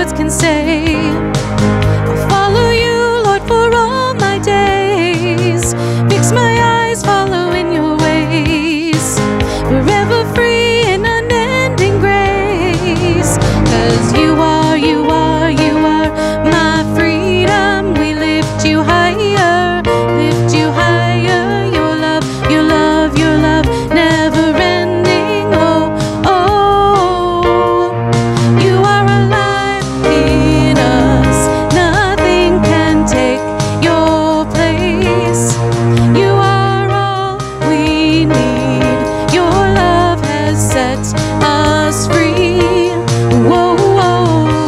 words can say. I'll follow you, Lord, for all my days. Fix my eyes, follow in your ways. Forever free in unending grace. 'Cause you are, you are, you are my freedom. We lift you higher, lift you higher. Your love, your love, your love, never ending. Oh, oh, you are alive in us. Nothing can take your place. You are all we need. Your love has set us free. Whoa, whoa.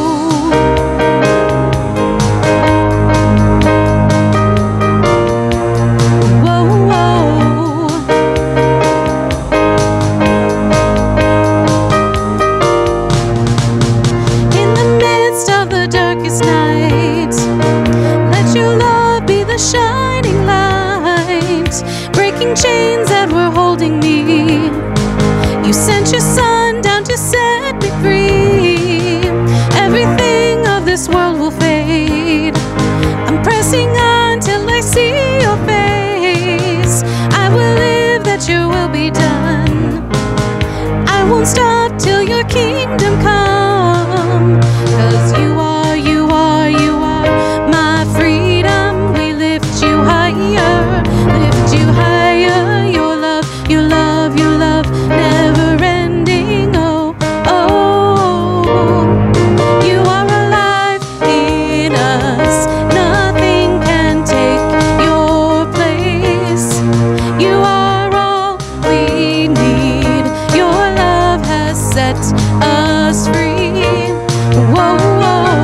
Whoa, whoa. In the midst of the darkest night, let your love be the shining light, breaking chains that were holding me. You sent your son down to set me free. Everything of this world will fade. I'm pressing on till I see your face. I will live that your will be done. I won't stop till your kingdom come. 'Cause you are, you are, you are my freedom. We lift you higher, lift you higher. Your love, your love, your love, never ending. Oh, oh, you are alive in us. Nothing can take your place. You are all we need. Your love has set us free. Whoa, whoa.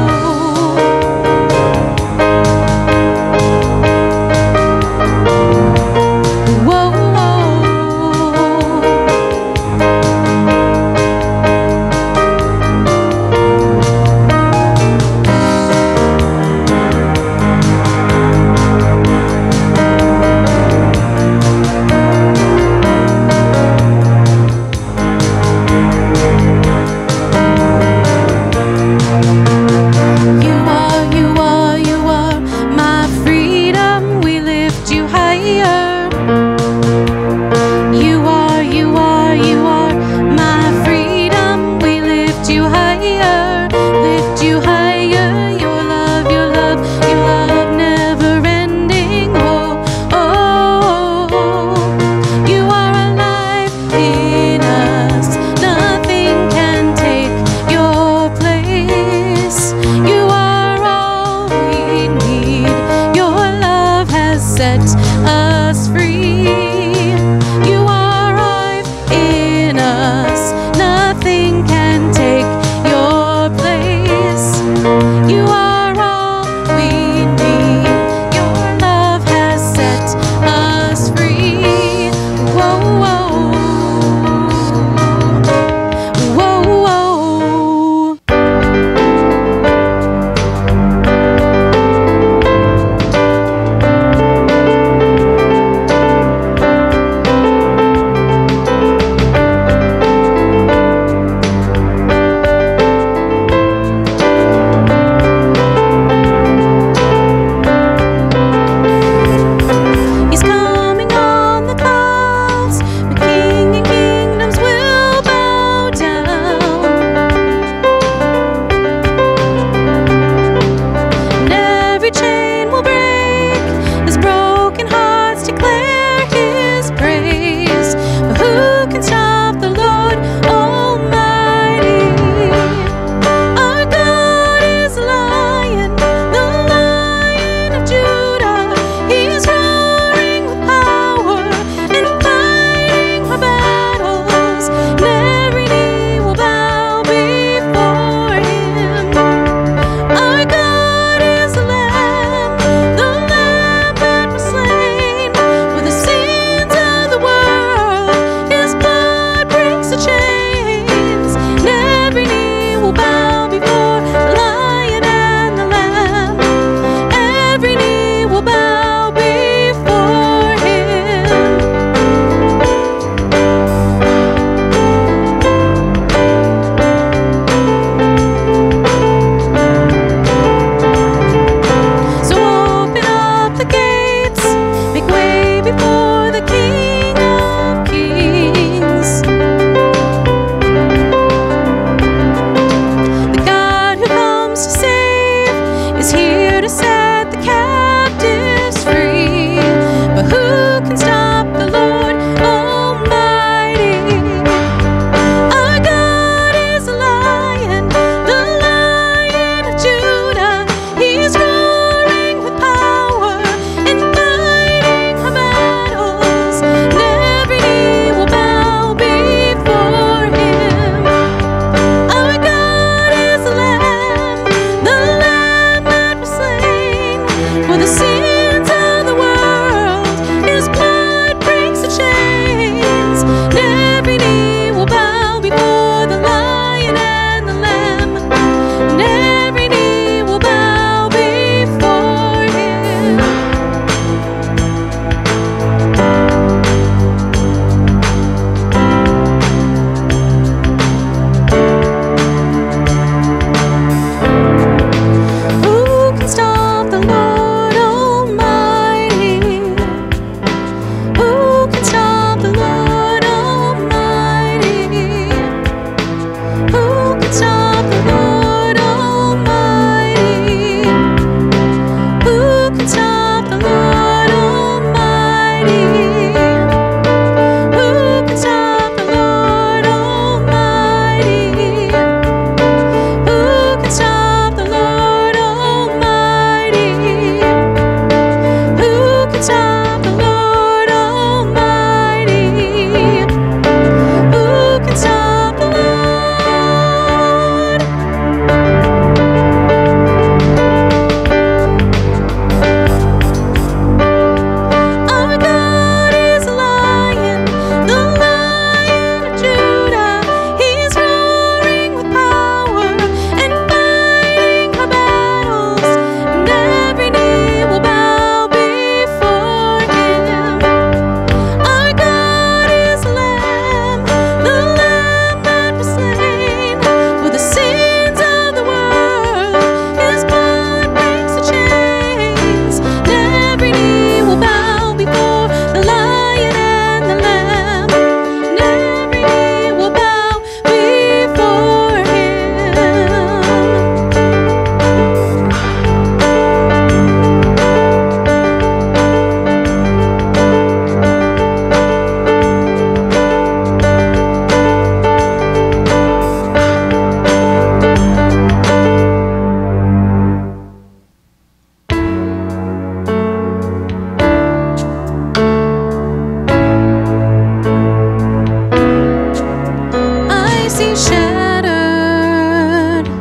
see shattered,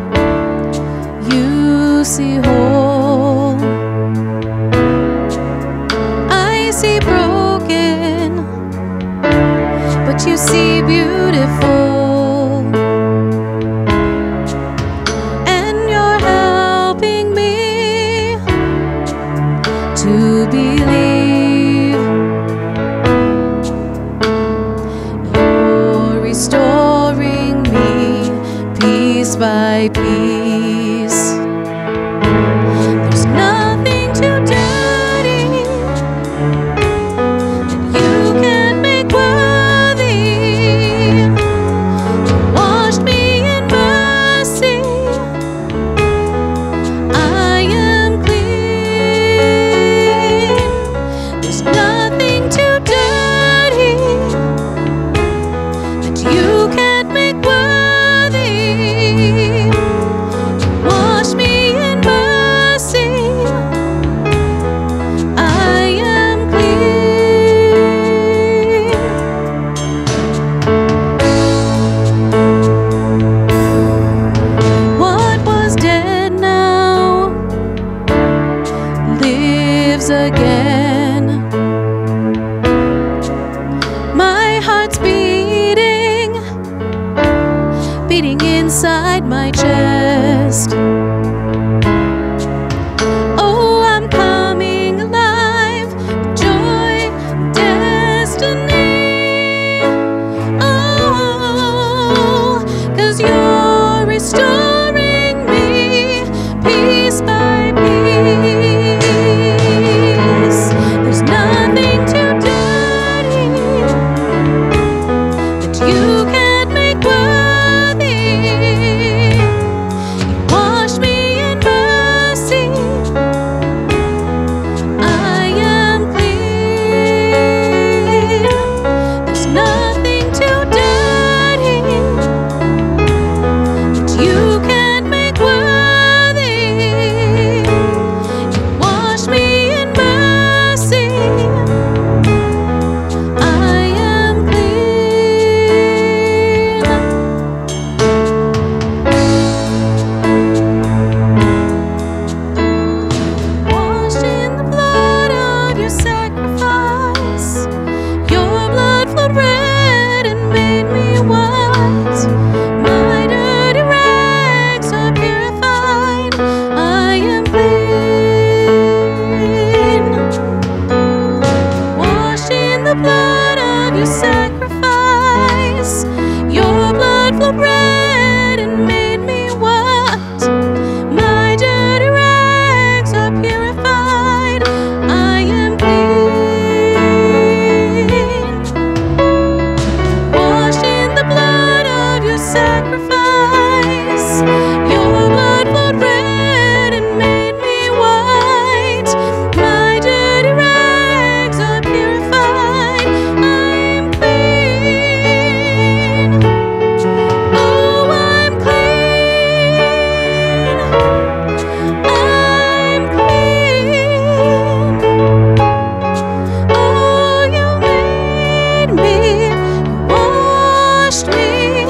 you see whole. I see broken, but you see beautiful. And you're helping me to believe. You're restoring me piece by piece. There's nothing too dirty that you can't make worthy. You washed me in mercy. I am clean. There's nothing too dirty that you can't make worthy. You wash me in mercy. I am clean. What was dead now lives again. My heart's beating, beating inside my chest. Oh, I'm coming alive with joy, destiny. Oh, 'cause you're restoring me piece by piece. There's nothing too dirty that you can't make worthy. You wash me in mercy. I am clean. There's nothing too dirty that you can't make worthy. You wash me in mercy. I am clean. Washed in the blood of your sacrifice. Your blood flowed red and made me white. My dirty rags are purified. I am clean. Washed in the blood of your sacrifice. Your blood flowed red and made me white. My dirty rags are purified. I am clean. Washed in the blood of your sacrifice. Your blood flowed red and made me white. My dirty rags are purified. I'm clean. Oh, I'm clean. I'm clean. Oh, you made me, you washed me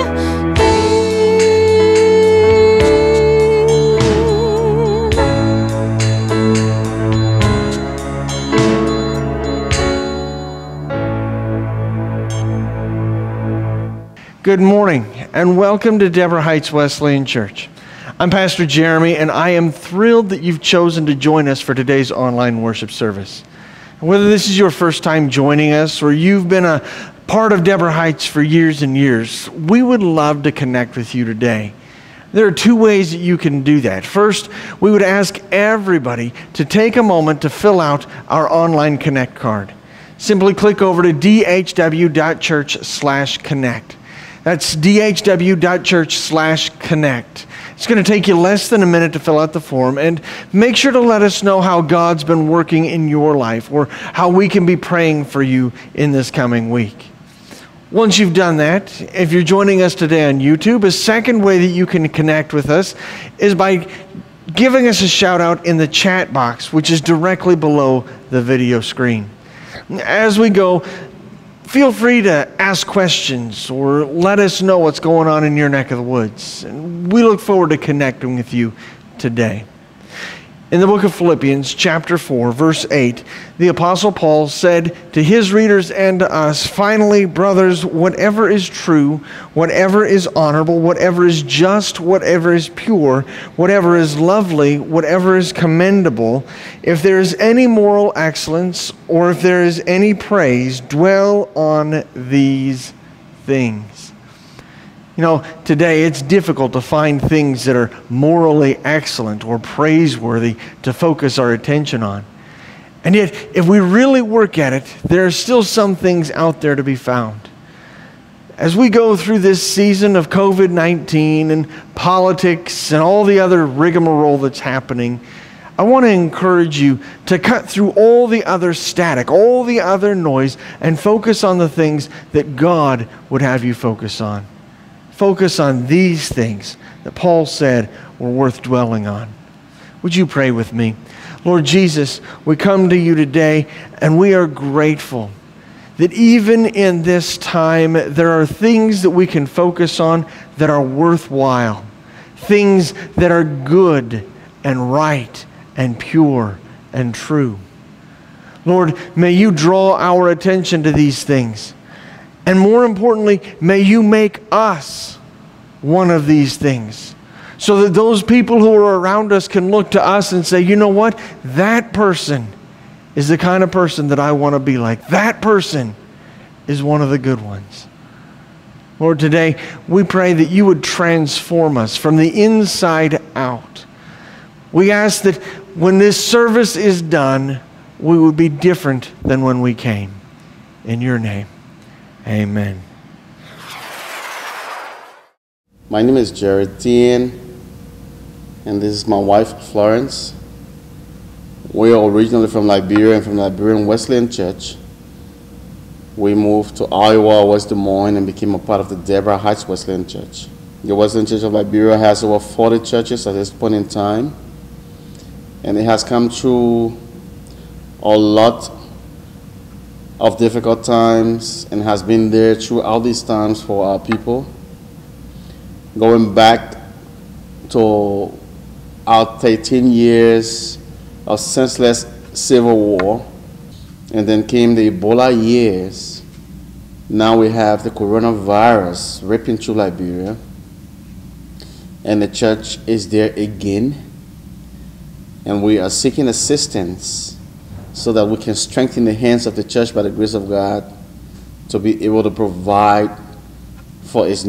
Good morning and welcome to Deborah Heights Wesleyan Church. I'm Pastor Jeremy and I am thrilled that you've chosen to join us for today's online worship service. Whether this is your first time joining us or you've been a part of Deborah Heights for years and years, we would love to connect with you today. There are two ways that you can do that. First, we would ask everybody to take a moment to fill out our online Connect card. Simply click over to dhw.church/connect. That's dhw.church/connect. It's going to take you less than a minute to fill out the form, and make sure to let us know how God's been working in your life or how we can be praying for you in this coming week. Once you've done that, if you're joining us today on YouTube, a second way that you can connect with us is by giving us a shout out in the chat box, which is directly below the video screen. As we go feel free to ask questions or let us know what's going on in your neck of the woods. And we look forward to connecting with you today. In the book of Philippians, chapter 4, verse 8, the Apostle Paul said to his readers and to us, "Finally, brothers, whatever is true, whatever is honorable, whatever is just, whatever is pure, whatever is lovely, whatever is commendable, if there is any moral excellence or if there is any praise, dwell on these things." You know, today it's difficult to find things that are morally excellent or praiseworthy to focus our attention on. And yet, if we really work at it, there are still some things out there to be found. As we go through this season of COVID-19 and politics and all the other rigmarole that's happening, I want to encourage you to cut through all the other static, all the other noise, and focus on the things that God would have you focus on. Focus on these things that Paul said were worth dwelling on. Would you pray with me? Lord Jesus, we come to you today and we are grateful that even in this time there are things that we can focus on that are worthwhile, things that are good and right and pure and true. Lord, may you draw our attention to these things. And more importantly, may you make us one of these things so that those people who are around us can look to us and say, you know what? That person is the kind of person that I want to be like. That person is one of the good ones. Lord, today we pray that you would transform us from the inside out. We ask that when this service is done, we would be different than when we came. In your name. Amen. My name is Jared Dean, and this is my wife, Florence. We are originally from Liberia and from the Liberian Wesleyan Church. We moved to Iowa, West Des Moines, and became a part of the Deborah Heights Wesleyan Church. The Wesleyan Church of Liberia has over 40 churches at this point in time, and it has come through a lot of difficult times and has been there throughout these times for our people. Going back to our 13 years of senseless civil war, and then came the Ebola years. Now we have the coronavirus ripping through Liberia, and the church is there again, and we are seeking assistance so that we can strengthen the hands of the church by the grace of God to be able to provide for its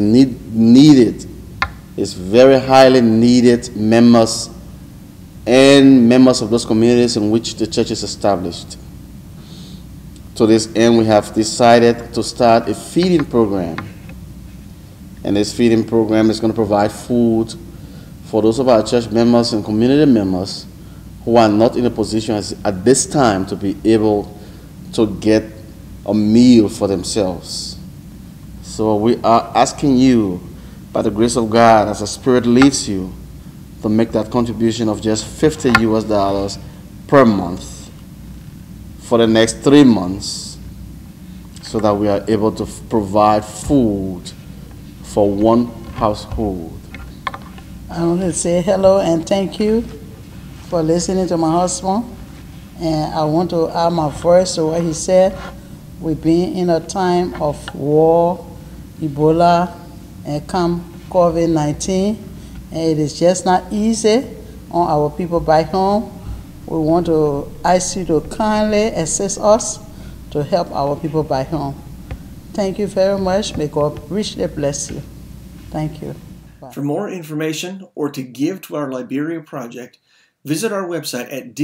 its very highly needed members and members of those communities in which the church is established. To this end, we have decided to start a feeding program. And this feeding program is going to provide food for those of our church members and community members who are not in a position at this time to be able to get a meal for themselves. So we are asking you, by the grace of God, as the Spirit leads you, to make that contribution of just $50 per month for the next 3 months, so that we are able to provide food for one household. I want to say hello and thank you for listening to my husband. And I want to add my voice to what he said. We've been in a time of war, Ebola, and come COVID-19. And it is just not easy on our people back home. We want to ask you to kindly assist us to help our people back home. Thank you very much. May God richly bless you. Thank you. Bye. For more information or to give to our Liberia project, visit our website at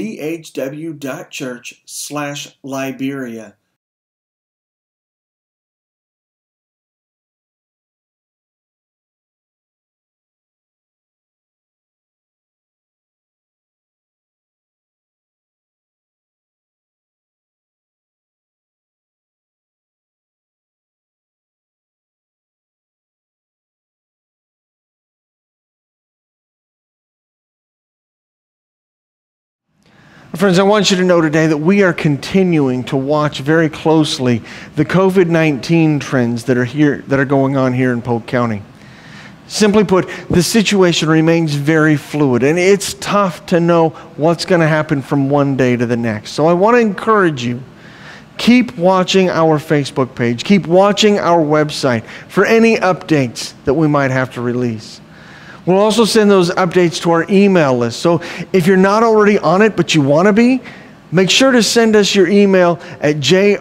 dhw.church/Liberia. Friends, I want you to know today that we are continuing to watch very closely the COVID-19 trends that are going on here in Polk County. Simply put, the situation remains very fluid, and it's tough to know what's going to happen from one day to the next. So I want to encourage you, keep watching our Facebook page, keep watching our website for any updates that we might have to release. We'll also send those updates to our email list. So if you're not already on it, but you want to be, make sure to send us your email at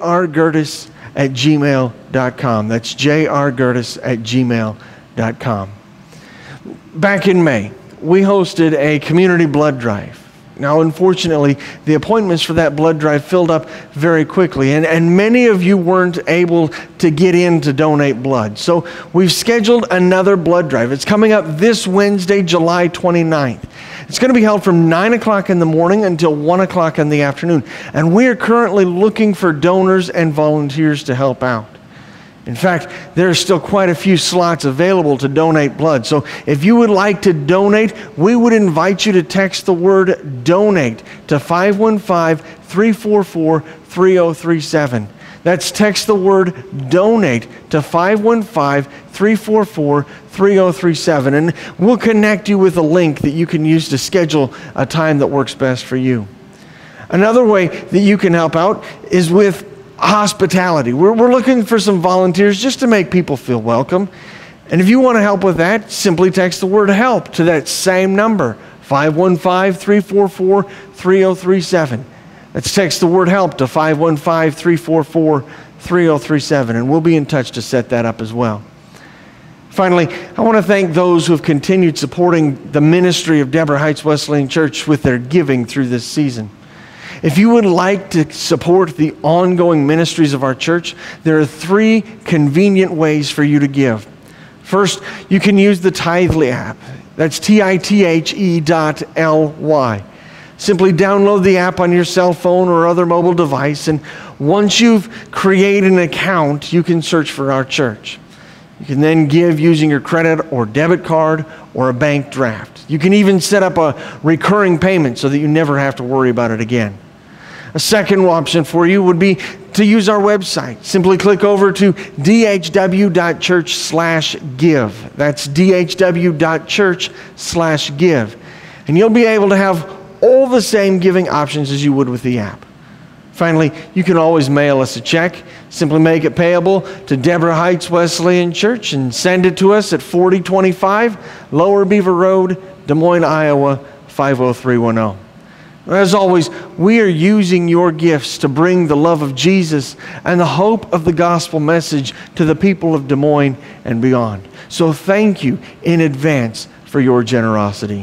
jrgertis@gmail.com. That's jrgertis@gmail.com. Back in May, we hosted a community blood drive. Now, unfortunately, the appointments for that blood drive filled up very quickly, and many of you weren't able to get in to donate blood. So we've scheduled another blood drive. It's coming up this Wednesday, July 29th. It's going to be held from 9 o'clock in the morning until 1 o'clock in the afternoon. And we are currently looking for donors and volunteers to help out. In fact, there are still quite a few slots available to donate blood. So if you would like to donate, we would invite you to text the word DONATE to 515-344-3037. That's text the word DONATE to 515-344-3037. And we'll connect you with a link that you can use to schedule a time that works best for you. Another way that you can help out is with hospitality. We're looking for some volunteers just to make people feel welcome. And if you want to help with that, simply text the word HELP to that same number, 515-344-3037. Let's text the word HELP to 515-344-3037, and we'll be in touch to set that up as well. Finally, I want to thank those who have continued supporting the ministry of Deborah Heights Wesleyan Church with their giving through this season. If you would like to support the ongoing ministries of our church, there are 3 convenient ways for you to give. First, you can use the Tithely app. That's TITHE.LY. Simply download the app on your cell phone or other mobile device, and once you've created an account, you can search for our church. You can then give using your credit or debit card or a bank draft. You can even set up a recurring payment so that you never have to worry about it again. A second option for you would be to use our website. Simply click over to dhw.church/give. That's dhw.church/give. And you'll be able to have all the same giving options as you would with the app. Finally, you can always mail us a check. Simply make it payable to Deborah Heights Wesleyan Church and send it to us at 4025 Lower Beaver Road, Des Moines, Iowa, 50310. As always, we are using your gifts to bring the love of Jesus and the hope of the gospel message to the people of Des Moines and beyond. So thank you in advance for your generosity.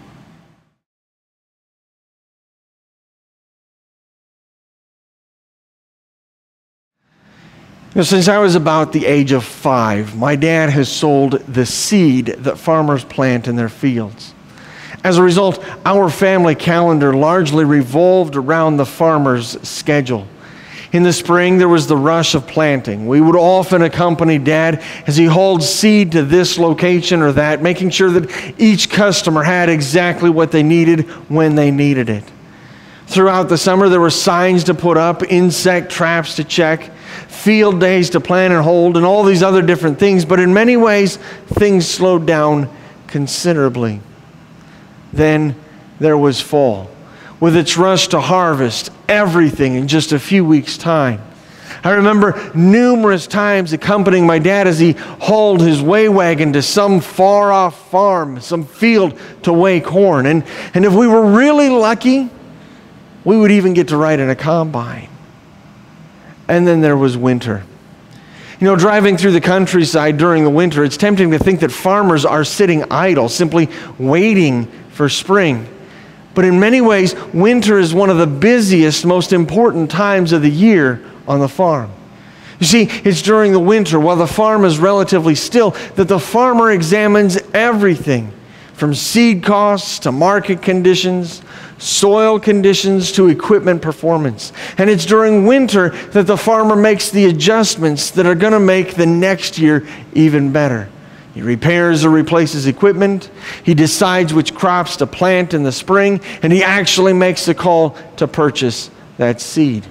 Since I was about the age of 5, my dad has sold the seed that farmers plant in their fields. As a result, our family calendar largely revolved around the farmer's schedule. In the spring, there was the rush of planting. We would often accompany Dad as he hauled seed to this location or that, making sure that each customer had exactly what they needed when they needed it. Throughout the summer, there were signs to put up, insect traps to check, field days to plan and hold, and all these other different things. But in many ways, things slowed down considerably. Then there was fall, with its rush to harvest everything in just a few weeks' time. I remember numerous times accompanying my dad as he hauled his weigh wagon to some far-off farm, some field to weigh corn. And if we were really lucky, we would even get to ride in a combine. And then there was winter. You know, driving through the countryside during the winter, it's tempting to think that farmers are sitting idle, simply waiting for spring. But in many ways, winter is one of the busiest, most important times of the year on the farm. You see, it's during the winter, while the farm is relatively still, that the farmer examines everything from seed costs to market conditions, soil conditions to equipment performance. And it's during winter that the farmer makes the adjustments that are going to make the next year even better. He repairs or replaces equipment. He decides which crops to plant in the spring, and he actually makes the call to purchase that seed.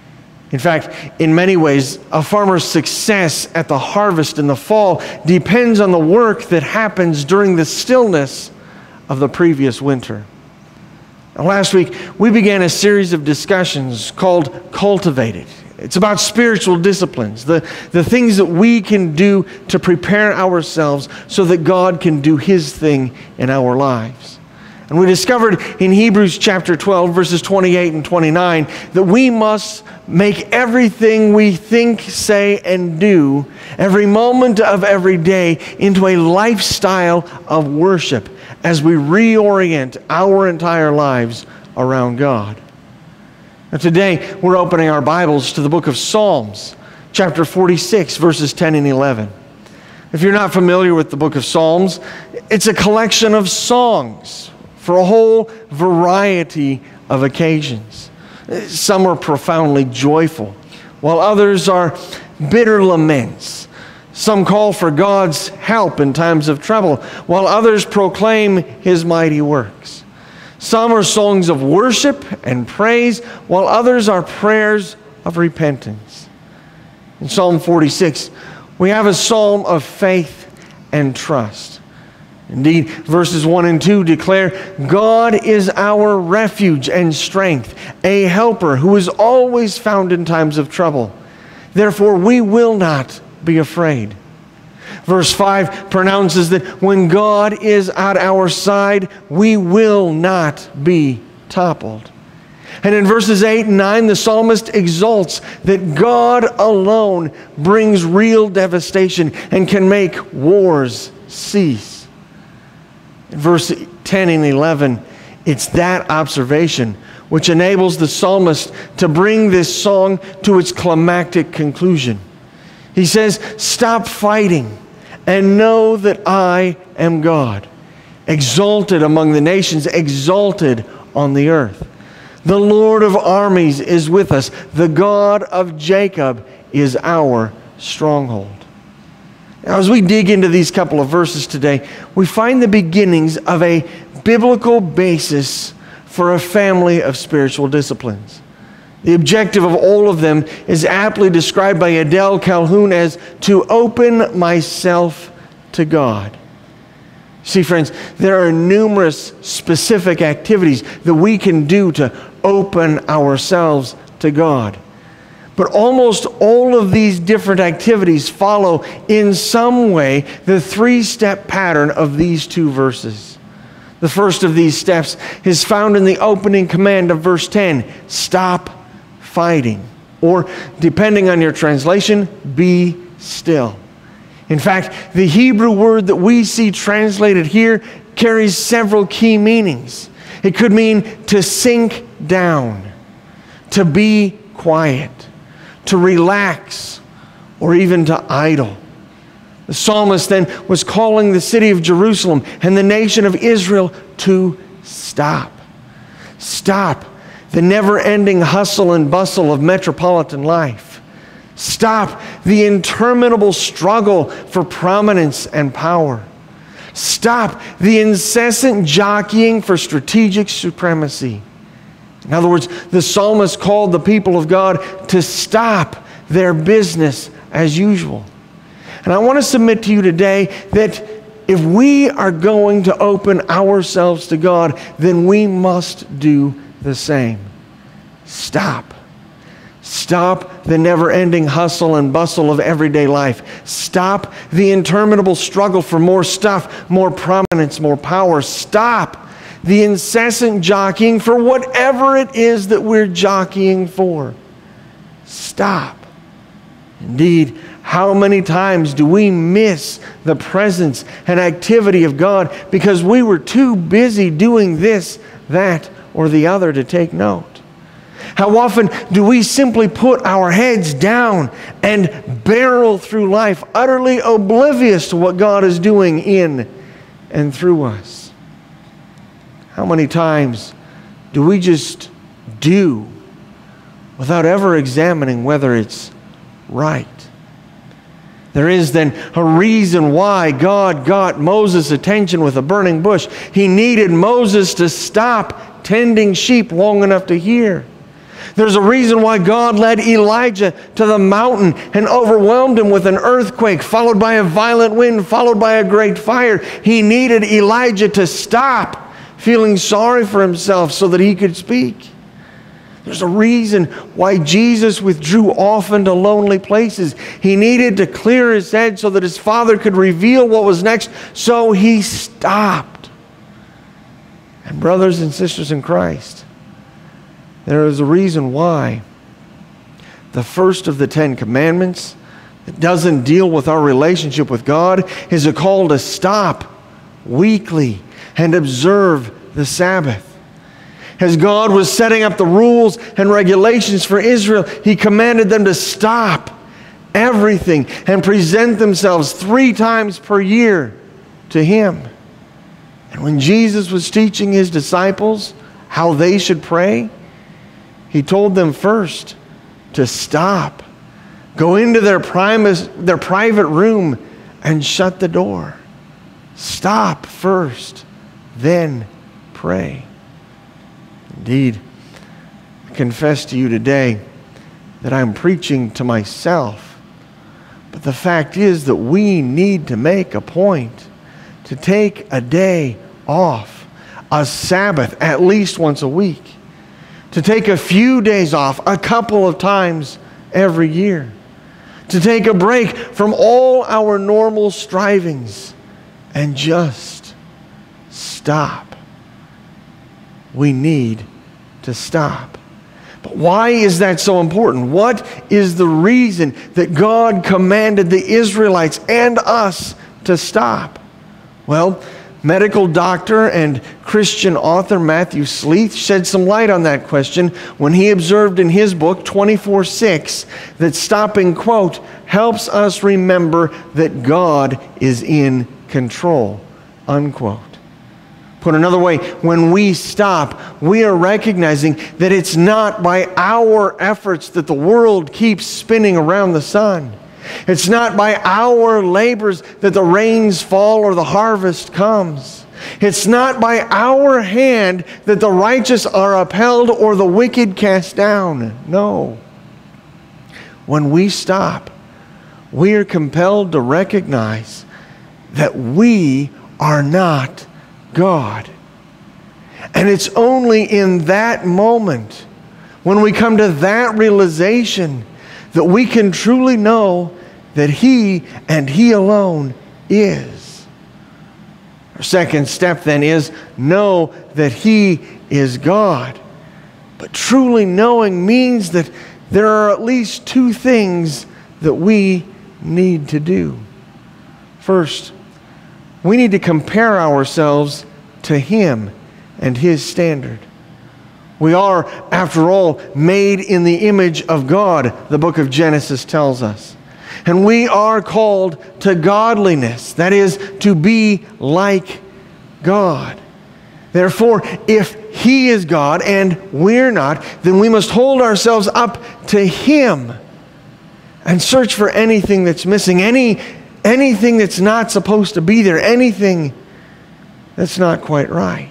In fact, in many ways, a farmer's success at the harvest in the fall depends on the work that happens during the stillness of the previous winter. Now, last week, we began a series of discussions called Cultivated. It's about spiritual disciplines, the things that we can do to prepare ourselves so that God can do His thing in our lives. And we discovered in Hebrews chapter 12, verses 28 and 29, that we must make everything we think, say, and do, every moment of every day, into a lifestyle of worship as we reorient our entire lives around God. Now today, we're opening our Bibles to the book of Psalms, chapter 46, verses 10 and 11. If you're not familiar with the book of Psalms, it's a collection of songs for a whole variety of occasions. Some are profoundly joyful, while others are bitter laments. Some call for God's help in times of trouble, while others proclaim His mighty works. Some are songs of worship and praise, while others are prayers of repentance. In Psalm 46, we have a psalm of faith and trust. Indeed, verses 1 and 2 declare, God is our refuge and strength, a helper who is always found in times of trouble. Therefore, we will not be afraid. Verse 5 pronounces that when God is at our side, we will not be toppled. And in verses 8 and 9, the psalmist exalts that God alone brings real devastation and can make wars cease. In verse 10 and 11, it's that observation which enables the psalmist to bring this song to its climactic conclusion. He says, stop fighting and know that I am God, exalted among the nations, exalted on the earth. The Lord of armies is with us. The God of Jacob is our stronghold. Now, as we dig into these couple of verses today, we find the beginnings of a biblical basis for a family of spiritual disciplines. The objective of all of them is aptly described by Adele Calhoun as to open myself to God. See, friends, there are numerous specific activities that we can do to open ourselves to God. But almost all of these different activities follow in some way the three-step pattern of these two verses. The first of these steps is found in the opening command of verse 10, stop fighting, or depending on your translation, be still. In fact, the Hebrew word that we see translated here carries several key meanings. It could mean to sink down, to be quiet, to relax, or even to idle. The psalmist then was calling the city of Jerusalem and the nation of Israel to stop. Stop the never-ending hustle and bustle of metropolitan life. Stop the interminable struggle for prominence and power. Stop the incessant jockeying for strategic supremacy. In other words, the psalmist called the people of God to stop their business as usual. And I want to submit to you today that if we are going to open ourselves to God, then we must do the same. Stop. Stop the never-ending hustle and bustle of everyday life. Stop the interminable struggle for more stuff, more prominence, more power. Stop the incessant jockeying for whatever it is that we're jockeying for. Stop. Indeed, how many times do we miss the presence and activity of God because we were too busy doing this, that, or the other to take note? How often do we simply put our heads down and barrel through life utterly oblivious to what God is doing in and through us? How many times do we just do without ever examining whether it's right? There is then a reason why God got Moses' attention with a burning bush. He needed Moses to stop tending sheep long enough to hear. There's a reason why God led Elijah to the mountain and overwhelmed him with an earthquake, followed by a violent wind, followed by a great fire. He needed Elijah to stop feeling sorry for himself so that he could speak. There's a reason why Jesus withdrew off into lonely places. He needed to clear his head so that his Father could reveal what was next, so he stopped. And brothers and sisters in Christ, there is a reason why the first of the 10 Commandments that doesn't deal with our relationship with God is a call to stop weekly and observe the Sabbath. As God was setting up the rules and regulations for Israel, He commanded them to stop everything and present themselves 3 times per year to Him. And when Jesus was teaching His disciples how they should pray, He told them first to stop, go into their private room and shut the door. Stop first, then pray. Indeed, I confess to you today that I'm preaching to myself. But the fact is that we need to make a point to take a day off, a Sabbath, at least once a week. To take a few days off a couple of times every year. To take a break from all our normal strivings and just stop. We need to stop. But why is that so important? What is the reason that God commanded the Israelites and us to stop? Well, medical doctor and Christian author Matthew Sleeth shed some light on that question when he observed in his book 24/6 that stopping, quote, helps us remember that God is in control, unquote. Put another way, when we stop, we are recognizing that it's not by our efforts that the world keeps spinning around the sun. It's not by our labors that the rains fall or the harvest comes. It's not by our hand that the righteous are upheld or the wicked cast down. No. When we stop, we are compelled to recognize that we are not God. And it's only in that moment, when we come to that realization, that we can truly know that He and He alone is. Our second step then is know that He is God. But truly knowing means that there are at least 2 things that we need to do. First, we need to compare ourselves to Him and His standard. We are, after all, made in the image of God, the book of Genesis tells us. And we are called to godliness, that is, to be like God. Therefore, if He is God and we're not, then we must hold ourselves up to Him and search for anything that's missing, anything that's not supposed to be there, anything that's not quite right.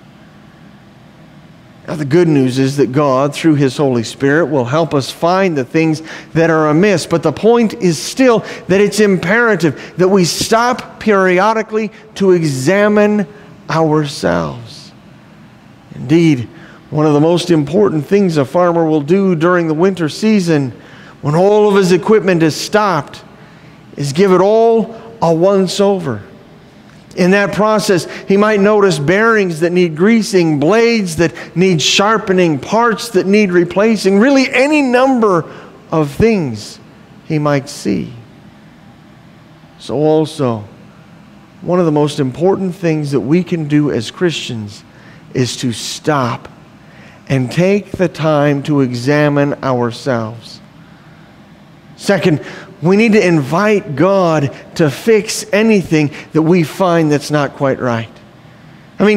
Now, the good news is that God, through His Holy Spirit, will help us find the things that are amiss. But the point is still that it's imperative that we stop periodically to examine ourselves. Indeed, one of the most important things a farmer will do during the winter season, when all of his equipment is stopped, is give it all a once-over. In that process, he might notice bearings that need greasing, blades that need sharpening, parts that need replacing, really any number of things he might see. So also, one of the most important things that we can do as Christians is to stop and take the time to examine ourselves. Second, we need to invite God to fix anything that we find that's not quite right. I mean,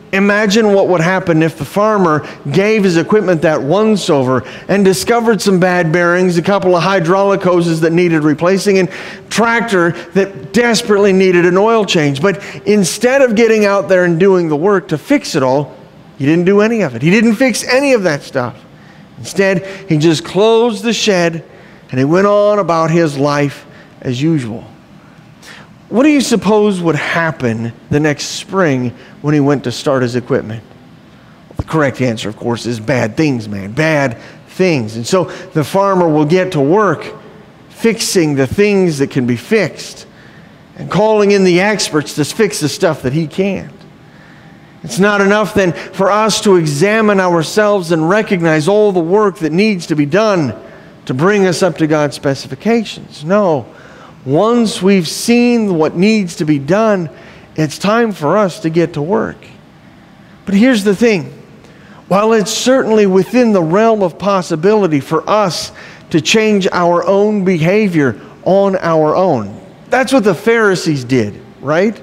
imagine what would happen if the farmer gave his equipment that once over and discovered some bad bearings, a couple of hydraulic hoses that needed replacing, and tractor that desperately needed an oil change. But instead of getting out there and doing the work to fix it all, he didn't do any of it. He didn't fix any of that stuff. Instead, he just closed the shed and he went on about his life as usual. What do you suppose would happen the next spring when he went to start his equipment? Well, the correct answer, of course, is bad things, man. Bad things. And so the farmer will get to work fixing the things that can be fixed and calling in the experts to fix the stuff that he can't. It's not enough then for us to examine ourselves and recognize all the work that needs to be done to bring us up to God's specifications. No. Once we've seen what needs to be done, it's time for us to get to work. But here's the thing. While it's certainly within the realm of possibility for us to change our own behavior on our own, that's what the Pharisees did, right?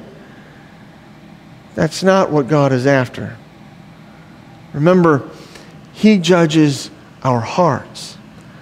That's not what God is after. Remember, He judges our hearts.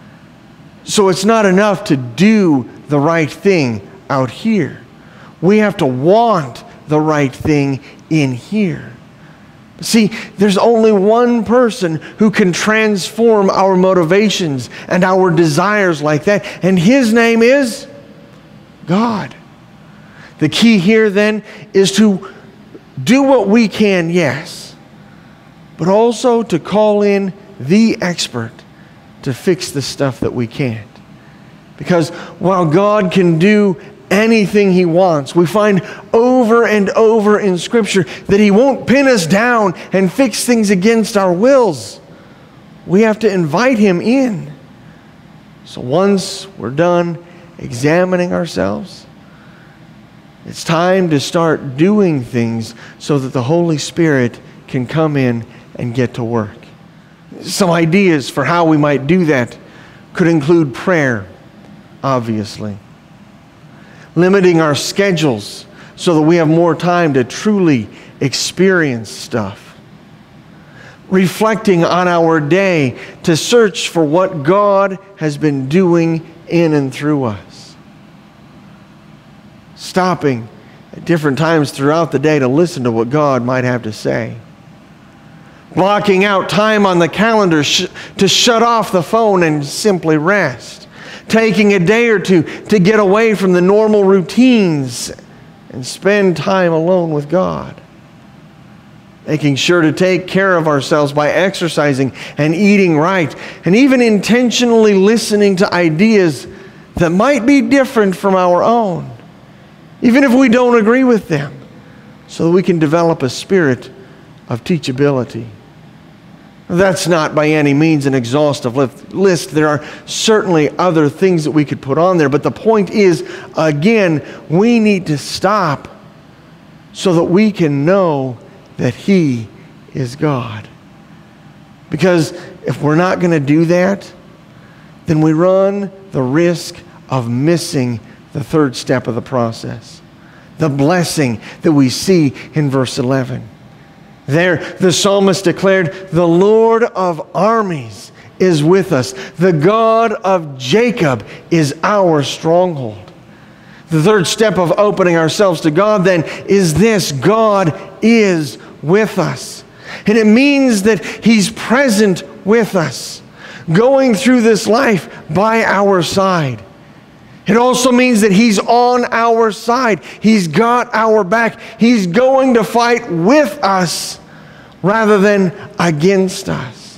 So it's not enough to do the right thing out here. We have to want the right thing in here. See, there's only one person who can transform our motivations and our desires like that, and His name is God. The key here then is to do what we can, yes, but also to call in the expert to fix the stuff that we can't. Because while God can do anything He wants, we find over and over in Scripture that He won't pin us down and fix things against our wills. We have to invite Him in. So once we're done examining ourselves, it's time to start doing things so that the Holy Spirit can come in and get to work. Some ideas for how we might do that could include prayer, obviously. Limiting our schedules so that we have more time to truly experience stuff. Reflecting on our day to search for what God has been doing in and through us. Stopping at different times throughout the day to listen to what God might have to say. Blocking out time on the calendar to shut off the phone and simply rest. Taking a day or two to get away from the normal routines and spend time alone with God. Making sure to take care of ourselves by exercising and eating right, and even intentionally listening to ideas that might be different from our own, even if we don't agree with them, so that we can develop a spirit of teachability. That's not by any means an exhaustive list. There are certainly other things that we could put on there. But the point is, again, we need to stop so that we can know that He is God. Because if we're not going to do that, then we run the risk of missing the third step of the process. The blessing that we see in verse 11. There, the psalmist declared, "The Lord of armies is with us. The God of Jacob is our stronghold." The third step of opening ourselves to God then is this: God is with us. And it means that He's present with us, going through this life by our side. It also means that He's on our side. He's got our back. He's going to fight with us rather than against us.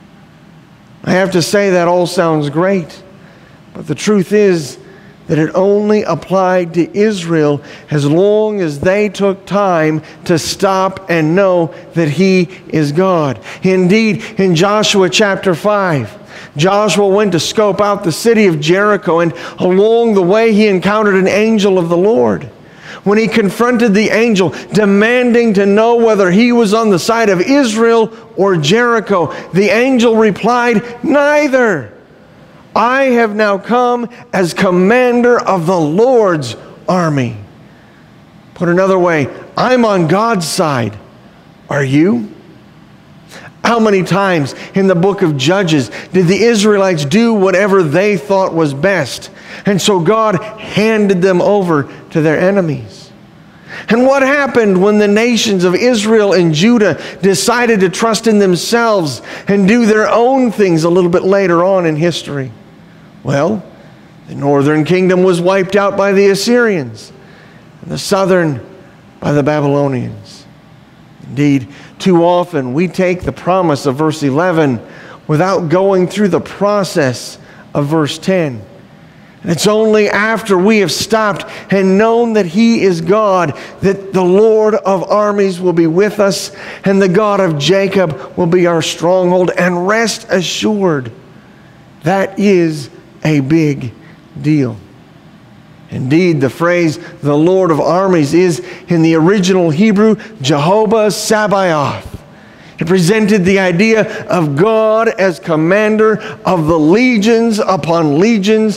I have to say that all sounds great, but the truth is that it only applied to Israel as long as they took time to stop and know that He is God. Indeed, in Joshua chapter 5, Joshua went to scope out the city of Jericho, and along the way he encountered an angel of the Lord. When he confronted the angel, demanding to know whether he was on the side of Israel or Jericho, the angel replied, "Neither. I have now come as commander of the Lord's army." Put another way, I'm on God's side, Are you? How many times in the book of Judges did the Israelites do whatever they thought was best? And so God handed them over to their enemies. And what happened when the nations of Israel and Judah decided to trust in themselves and do their own things a little bit later on in history? Well, the northern kingdom was wiped out by the Assyrians, and the southern by the Babylonians. Indeed, too often we take the promise of verse 11 without going through the process of verse 10. And it's only after we have stopped and known that He is God that the Lord of armies will be with us and the God of Jacob will be our stronghold. And rest assured, that is a big deal. Indeed, the phrase, the Lord of armies, is in the original Hebrew, Jehovah Sabaoth. It presented the idea of God as commander of the legions upon legions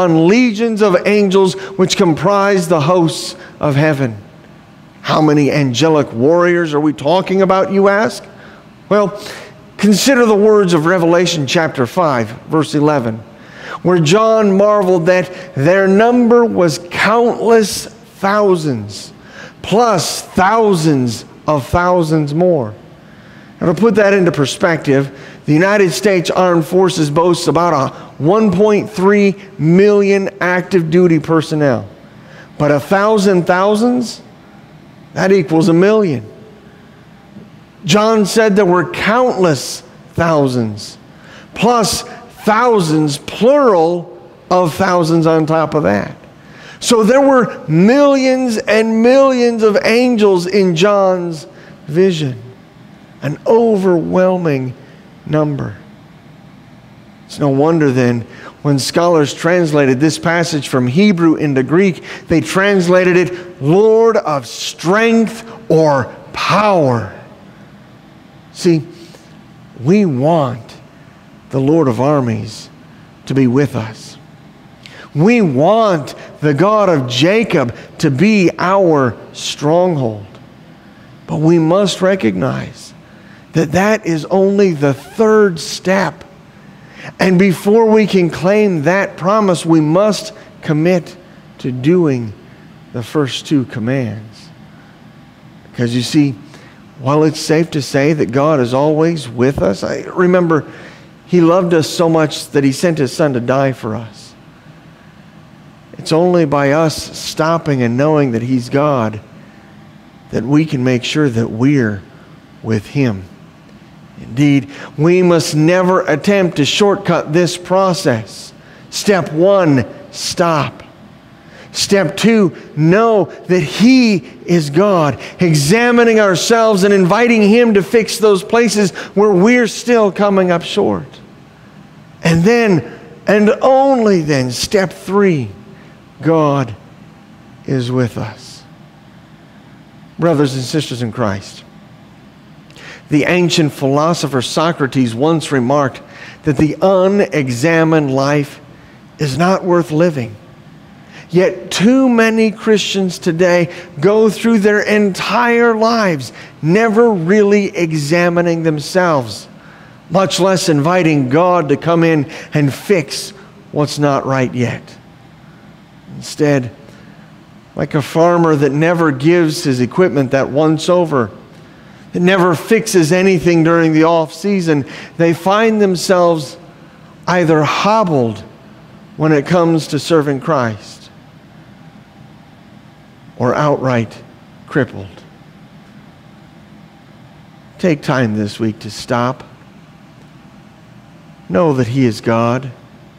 of angels which comprise the hosts of heaven. How many angelic warriors are we talking about, you ask? Well, consider the words of Revelation chapter 5, verse 11. Where John marveled that their number was countless thousands, plus thousands of thousands more. Now, to put that into perspective, the United States Armed Forces boasts about 1.3 million active duty personnel. But 1,000 thousands, that equals 1 million. John said there were countless thousands, plus thousands, plural, of thousands on top of that. So there were millions and millions of angels in John's vision. An overwhelming number. It's no wonder then when scholars translated this passage from Hebrew into Greek, they translated it Lord of strength or power. See, we want the Lord of armies to be with us. We want the God of Jacob to be our stronghold. But we must recognize that that is only the third step. And before we can claim that promise, we must commit to doing the first two commands. Because you see, while it's safe to say that God is always with us, I remember He loved us so much that He sent His Son to die for us. It's only by us stopping and knowing that He's God that we can make sure that we're with Him. Indeed, we must never attempt to shortcut this process. Step 1, stop. Step 2, know that He is God, examining ourselves and inviting Him to fix those places where we're still coming up short. And then, and only then, step 3, God is with us. Brothers and sisters in Christ, the ancient philosopher Socrates once remarked that the unexamined life is not worth living. Yet too many Christians today go through their entire lives never really examining themselves, much less inviting God to come in and fix what's not right yet. Instead, like a farmer that never gives his equipment that once over, that never fixes anything during the off-season, they find themselves either hobbled when it comes to serving Christ or outright crippled. Take time this week to stop. Know that He is God.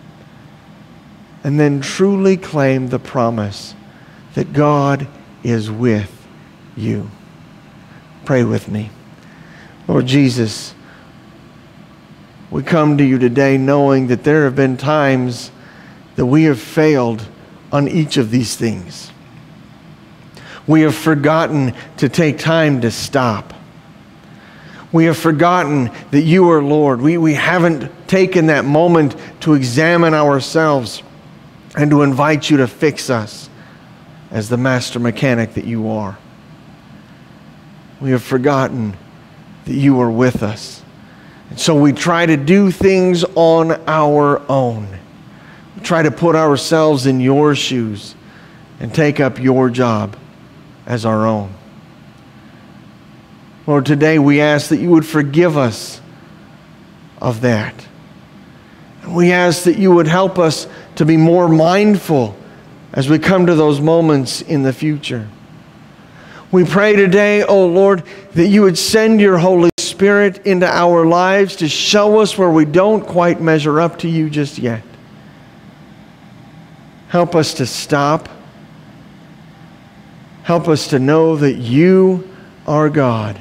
And then truly claim the promise that God is with you. Pray with me. Lord Jesus, we come to You today knowing that there have been times that we have failed on each of these things. We have forgotten to take time to stop. We have forgotten that You are Lord. We haven't taken that moment to examine ourselves and to invite You to fix us as the master mechanic that You are. We have forgotten that you are with us. And so we try to do things on our own. We try to put ourselves in your shoes and take up your job as our own. Lord, today we ask that you would forgive us of that. And we ask that you would help us to be more mindful as we come to those moments in the future. We pray today, oh Lord, that you would send your Holy Spirit into our lives to show us where we don't quite measure up to you just yet. Help us to stop. Help us to know that you are God.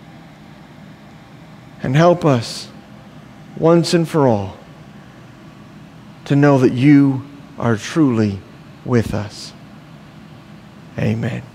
And help us, once and for all, to know that you are truly with us. Amen.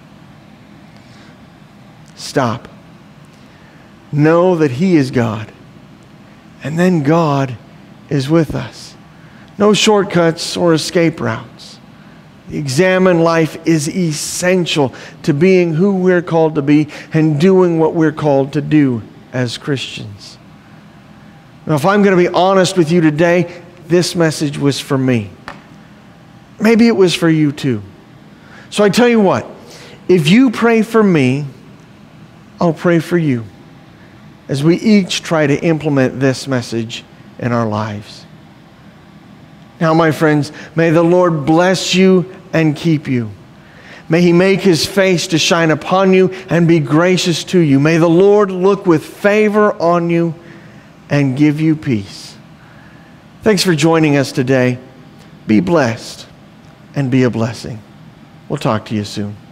Stop. Know that he is God. And then God is with us. No shortcuts or escape routes. The examine life is essential to being who we're called to be and doing what we're called to do as Christians. Now, if I'm going to be honest with you today, this message was for me. Maybe it was for you too. So I tell you what, if you pray for me, I'll pray for you as we each try to implement this message in our lives. Now, my friends, may the Lord bless you and keep you. May he make his face to shine upon you and be gracious to you. May the Lord look with favor on you and give you peace. Thanks for joining us today. Be blessed and be a blessing. We'll talk to you soon.